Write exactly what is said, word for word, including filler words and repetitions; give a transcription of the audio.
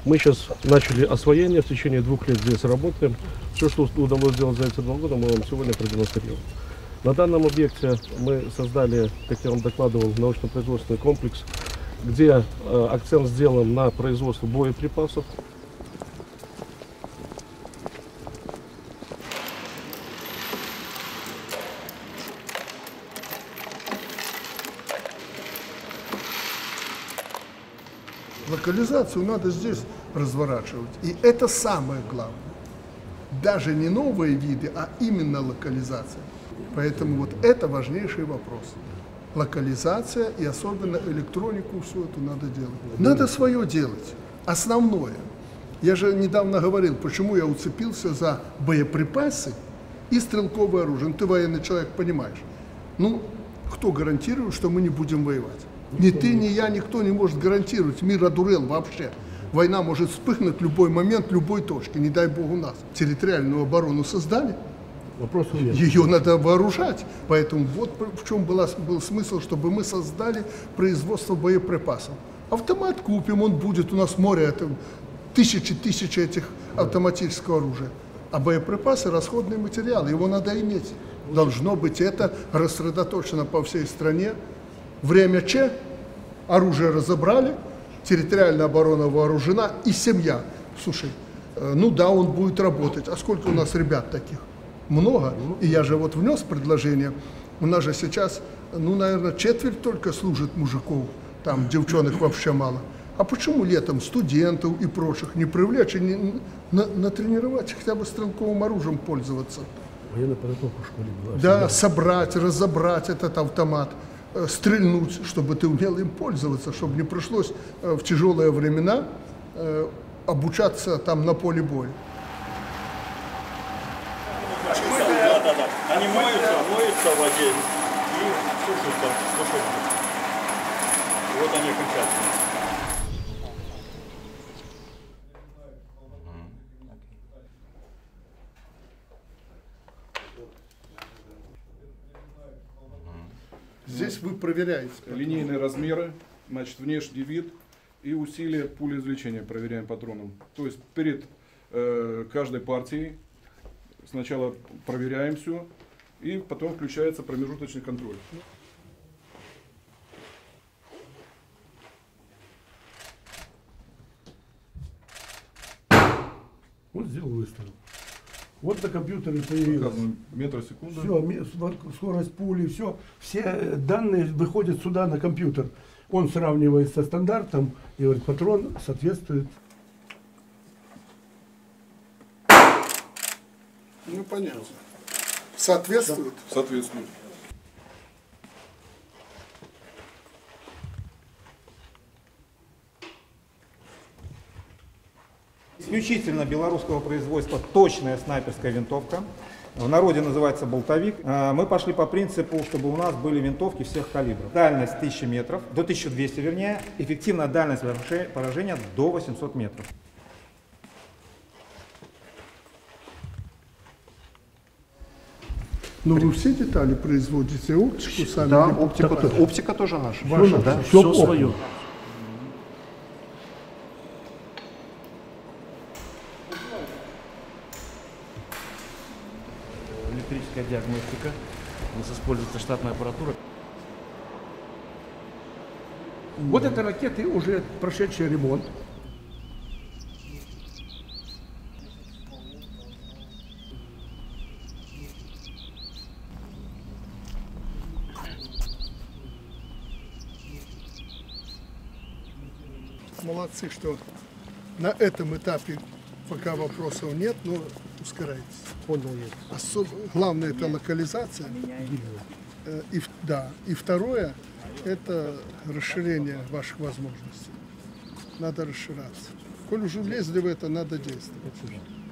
Мы сейчас начали освоение, в течение двух лет здесь работаем. Все, что удалось сделать за эти два года, мы вам сегодня продемонстрируем. На данном объекте мы создали, как я вам докладывал, научно-производственный комплекс, где э, акцент сделан на производство боеприпасов. Локализацию надо здесь разворачивать. И это самое главное. Даже не новые виды, а именно локализация. Поэтому вот это важнейший вопрос. Локализация и особенно электронику, все это надо делать. Надо свое делать. Основное. Я же недавно говорил, почему я уцепился за боеприпасы и стрелковое оружие. Ну, ты военный человек, понимаешь. Ну, кто гарантирует, что мы не будем воевать? Ни ты, ни я, никто не может гарантировать. Мир одурел вообще. Война может вспыхнуть в любой момент, в любой точке. Не дай бог у нас. Территориальную оборону создали. Вопросов нет. Ее надо вооружать. Поэтому вот в чем была, был смысл, чтобы мы создали производство боеприпасов. Автомат купим, он будет. У нас море, это тысячи, тысячи этих автоматического оружия. А боеприпасы – расходный материал. Его надо иметь. Должно быть это рассредоточено по всей стране. Время Ч, оружие разобрали, территориальная оборона вооружена и семья. Слушай, ну да, он будет работать. А сколько у нас ребят таких? Много. И я же вот внес предложение. У нас же сейчас, ну, наверное, четверть только служит мужиков. Там девчонок вообще мало. А почему летом студентов и прочих не привлечь и не, на, натренировать хотя бы стрелковым оружием пользоваться? Военная подготовка в школе была. Да, всегда. собрать, разобрать этот автомат. Стрельнуть, чтобы ты умел им пользоваться, чтобы не пришлось в тяжелые времена э, обучаться там на поле боя. Да, да, да. Они моются, моются в воде и сушатся, сушатся. Вот они окончательно. Здесь вы проверяете. Линейные размеры, значит, внешний вид и усилие пулеизвлечения проверяем патроном. То есть перед э, каждой партией сначала проверяем все, и потом включается промежуточный контроль. Вот сделал выстрел. Вот на компьютере появилось. Метр секунда. Все, скорость пули, все. Все данные выходят сюда на компьютер. Он сравнивает со стандартом и говорит, патрон соответствует. Ну, понятно. Соответствует? Соответствует. Исключительно белорусского производства точная снайперская винтовка. В народе называется болтовик. Мы пошли по принципу, чтобы у нас были винтовки всех калибров. Дальность тысяча метров, до тысячи двухсот вернее, эффективная дальность поражения до восьмисот метров. Но вы все детали производите, оптику сами? Да, оптика, оптика тоже наша. Ваша, да? Все, все свое. Электрическая диагностика. У нас используется штатная аппаратура. Вот это ракеты, уже прошедшие ремонт. Молодцы, что на этом этапе пока вопросов нет, но ускоряйтесь. Понял я. Особ... Главное это локализация. Э, и, да. И второе это расширение ваших возможностей. Надо расширяться. Коль уже влезли в это, надо действовать.